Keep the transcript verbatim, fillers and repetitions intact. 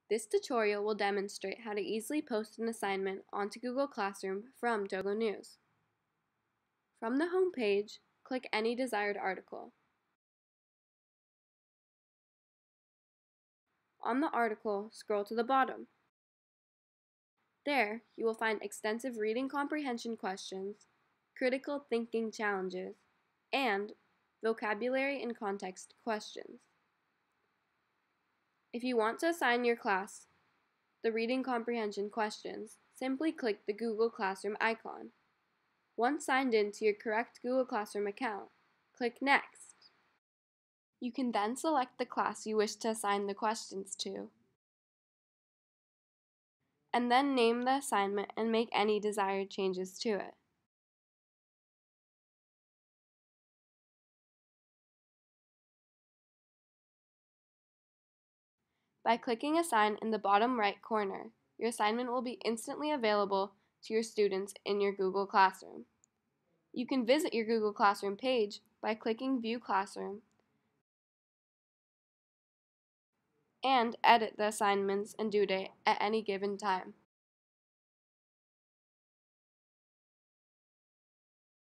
This tutorial will demonstrate how to easily post an assignment onto Google Classroom from DOGOnews. From the home page, click any desired article. On the article, scroll to the bottom. There, you will find extensive reading comprehension questions, critical thinking challenges, and vocabulary and context questions. If you want to assign your class the reading comprehension questions, simply click the Google Classroom icon. Once signed in to your correct Google Classroom account, click Next. You can then select the class you wish to assign the questions to, and then name the assignment and make any desired changes to it. By clicking Assign in the bottom right corner, your assignment will be instantly available to your students in your Google Classroom. You can visit your Google Classroom page by clicking View Classroom and edit the assignments and due date at any given time.